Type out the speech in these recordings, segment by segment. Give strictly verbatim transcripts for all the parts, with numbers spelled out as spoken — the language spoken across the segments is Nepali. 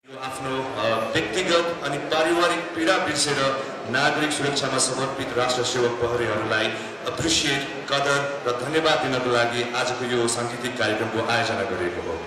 आफ्नो व्यक्तिगत अनि पारिवारिक पीडा बिर्सेर नागरिक सुरक्षामा समर्पित राष्ट्र सेवक प्रहरीहरूलाई एप्रिसिएट, कदर र धन्यवाद दिनको लागि आजको यो सांगीतिक कार्यक्रमको आयोजना गरिएको हो।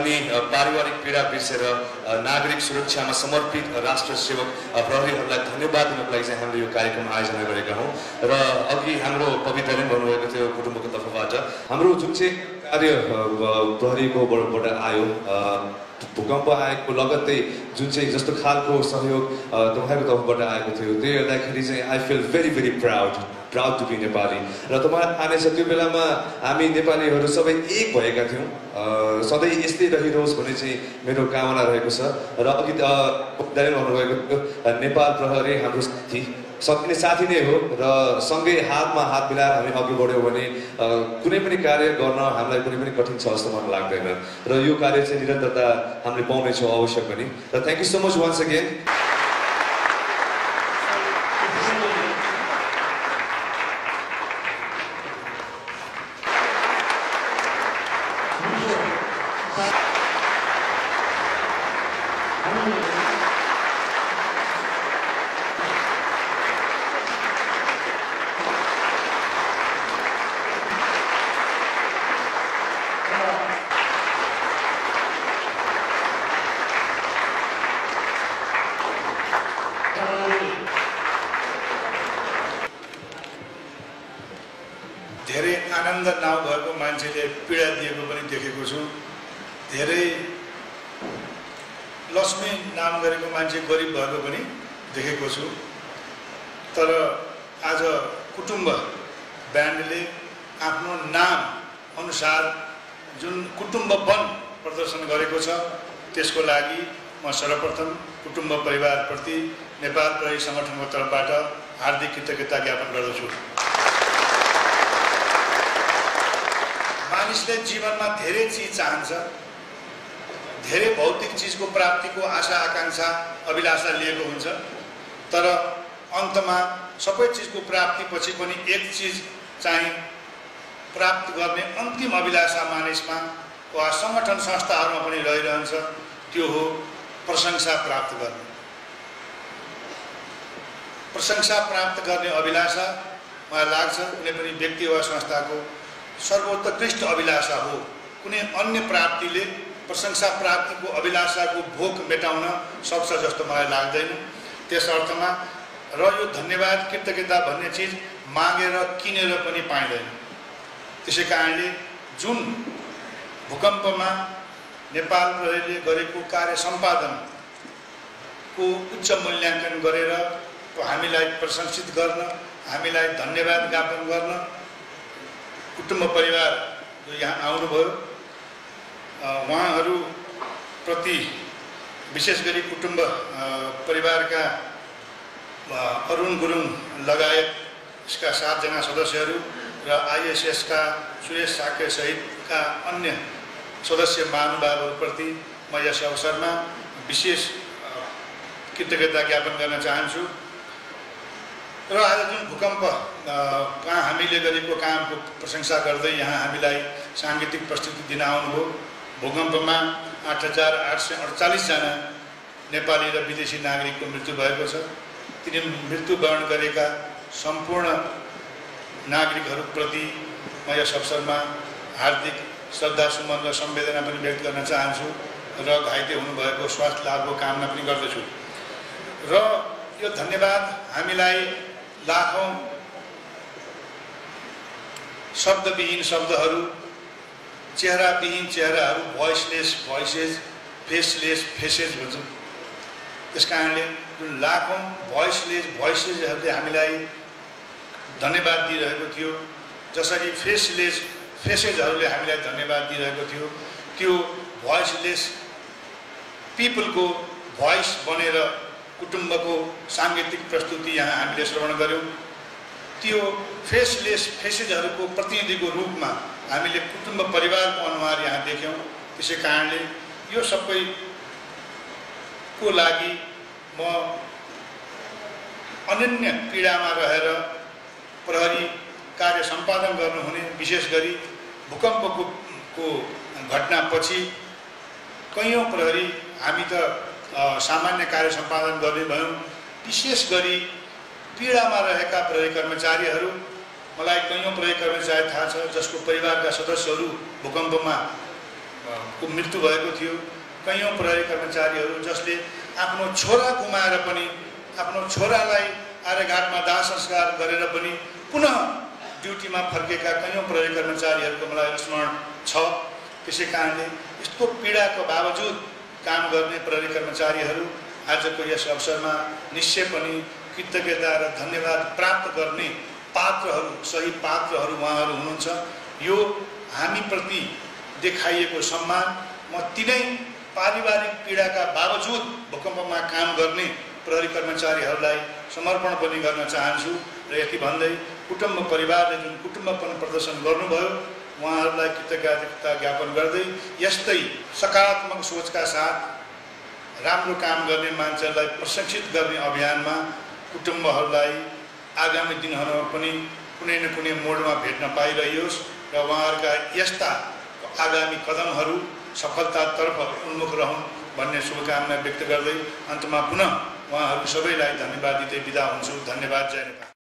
अनि पारिवारिक पीडा बिर्सेर नागरिक सुरक्षामा समर्पित राष्ट्र सेवक प्रहरीहरूलाई धन्यवाद दिनको लागि चाहिँ हामीले यो कार्यक्रम आयोजना गरेका हौँ। र अघि हाम्रो पवित्रले भन्नुभएको थियो कुटुम्बको तर्फबाट हाम्रो जुन चाहिँ कार्य प्रहरीकोबाट आयो, भूकम्प आएको लगत्तै जुन चाहिँ जस्तो खालको सहयोग तपाईँहरूको तर्फबाट आएको थियो, त्यो हेर्दाखेरि चाहिँ I feel very very proud proud to be Nepali. र तपाईँ आनेछ त्यो बेलामा हामी नेपालीहरू सबै एक भएका थियौँ। सधैँ यस्तै रहिरहोस् भन्ने चाहिँ मेरो कामना रहेको छ। र अघि भन्नुभएको नेपाल प्रहरी हाम्रो साथी सकिने साथी नै हो र सँगै हातमा हात मिलाएर हामी अघि बढ्यौँ भने कुनै पनि कार्य गर्न हामीलाई कुनै पनि कठिन छ जस्तो मलाई लाग्दैन। र यो कार्य चाहिँ निरन्तरता हामीले पाउनेछौँ अवश्य पनि। र thank you so much once again. धेरै आनन्द नभएको मान्छेले पीडा दिएको पनि देखेको छु। धेरै लक्ष्मी नाम गरेको मान्छे गरिब भएको पनि देखेको छु। तर आज कुटुम्ब ब्यान्डले आफ्नो नाम अनुसार जुन कुटुम्ब वन प्रदर्शन गरेको छ, त्यसको लागि म सर्वप्रथम कुटुम्ब परिवारप्रति नेपाल प्रहरी सङ्गठनको तर्फबाट हार्दिक कृतज्ञता ज्ञापन गर्दछु। मानिसले जीवनमा धेरै चिज चाहन्छ, धेरै भौतिक चिजको प्राप्तिको आशा आकाङ्क्षा अभिलाषा लिएको हुन्छ। तर अन्तमा सबै चिजको प्राप्तिपछि पनि एक चिज चाहिँ प्राप्त गर्ने अन्तिम अभिलाषा मानिसमा वा सङ्गठन संस्थाहरूमा पनि रहिरहन्छ, त्यो हो प्रशंसा प्राप्त गर्ने। प्रशंसा प्राप्त गर्ने अभिलाषा मलाई लाग्छ कुनै पनि व्यक्ति वा संस्थाको सर्वोत्कृष्ट अभिलाषा हो। कुनै अन्य प्राप्तिले प्रशंसा प्राप्तिको अभिलाषाको भोक मेटाउन सक्छ जस्तो मलाई लाग्दैन। त्यस अर्थमा र यो धन्यवाद कृतज्ञता भन्ने चिज मागेर किनेर पनि पाइँदैन। त्यसै कारणले जुन भूकम्पमा नेपाल प्रहरीले गरेको कार्य सम्पादनको उच्च मूल्याङ्कन गरेर हामीलाई प्रशंसित गर्न, हामीलाई धन्यवाद ज्ञापन गर्न कुटुम्ब परिवार जो यहाँ आउनुभयो, उहाँहरूप्रति विशेष गरी कुटुम्ब परिवारका अरुण गुरुङ लगायत यसका सातजना सदस्यहरू र आइएसएसका सुरेश साके सहितका अन्य सदस्य महानुभावहरूप्रति म यस अवसरमा विशेष कृतज्ञता ज्ञापन गर्न चाहन्छु। र आज जुन भूकम्प कहाँ हामीले गरेको कामको प्रशंसा गर्दै यहाँ हामीलाई साङ्गीतिक प्रस्तुति दिन आउनुभयो। भूकम्पमा आठ हजार आठ सय अडचालिसजना नेपाली र विदेशी नागरिकको मृत्यु भएको छ। तिनी मृत्युवरण गरेका सम्पूर्ण नागरिकहरूप्रति म यस अवसरमा हार्दिक श्रद्धासुमन र संवेदना पनि व्यक्त गर्न चाहन्छु र घाइते हुनुभएको स्वास्थ्य लाभको कामना पनि गर्दछु। र यो धन्यवाद हामीलाई लाखौँ शब्दविहीन शब्दहरू, चेहराविहीन चेहराहरू, भोइसलेस भोइसेस, फेसलेस फेसेस भन्छौँ। त्यस कारणले जुन लाखौँ भोइसलेस भोइसेसहरूले हामीलाई धन्यवाद दिइरहेको थियो, जसरी फेसलेस फेसेसहरूले हामीलाई धन्यवाद दिइरहेको थियो, त्यो भोइसलेस पिपलको भोइस बनेर कुटुम्बको साङ्गीतिक प्रस्तुति यहाँ हामीले श्रवण गऱ्यौँ। त्यो फेसलेस फेसेसहरूको प्रतिनिधिको रूपमा हामीले कुटुम्ब परिवारको अनुहार यहाँ देख्यौँ। त्यसै कारणले यो सबैको लागि म अनन्य पीडामा रहेर प्रहरी कार्य सम्पादन गर्नुहुने, विशेष गरी भूकम्पको को घटनापछि कैयौँ प्रहरी हामी त सामान्य कार्य सम्पादन गर्ने भयौँ, विशेष गरी पीडामा रहेका प्रहरी कर्मचारीहरू, मलाई कैयौँ प्रहरी कर्मचारी थाहा छ जसको परिवारका सदस्यहरू भूकम्पमा को मृत्यु भएको थियो। कैयौँ प्रहरी कर्मचारीहरू जसले आफ्नो छोरा गुमाएर पनि आफ्नो छोरालाई आर्यघाटमा दाह संस्कार गरेर पनि पुनः ड्युटीमा फर्केका कैयौँ प्रहरी कर्मचारीहरूको मलाई स्मरण छ। त्यसै कारणले यस्तो पीडाको बावजुद काम गर्ने प्रहरी कर्मचारीहरू आजको यस अवसरमा निश्चय पनि कृतज्ञता र धन्यवाद प्राप्त गर्ने पात्रहरू सही पात्रहरू उहाँहरू हुनुहुन्छ। यो हामीप्रति देखाइएको सम्मान म तिनै पारिवारिक पीडाका बावजुद भूकम्पमा काम गर्ने प्रहरी कर्मचारीहरूलाई समर्पण पनि गर्न चाहन्छु र यति भन्दै कुटुम्ब परिवारले जुन कुटुम्बपन प्रदर्शन गर्नुभयो उहाँहरूलाई कृतज्ञता ज्ञापन गर्दै यस्तै सकारात्मक सोचका साथ राम्रो काम गर्ने मान्छेहरूलाई प्रशिक्षित गर्ने अभियानमा कुटुम्बहरूलाई आगामी दिनहरूमा पनि कुनै न कुनै मोडमा भेट्न पाइरहियोस् र उहाँहरूका यस्ता आगामी कदमहरू सफलतातर्फ उन्मुख रहन् भन्ने शुभकामना व्यक्त गर्दै अन्तमा पुनः उहाँहरू सबैलाई धन्यवाद दिँदै बिदा हुन्छु। धन्यवाद। जय नेपाल।